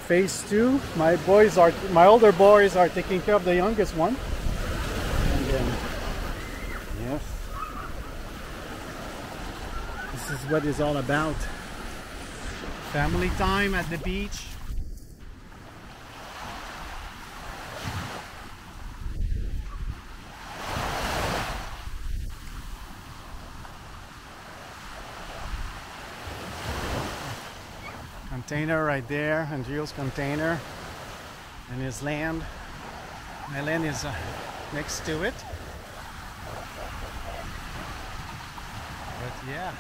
phase 2. My older boys are taking care of the youngest one. And then, yes, this is what it's all about. Family time at the beach. Container right there, Andrea's container, and his land. My land is next to it. But yeah.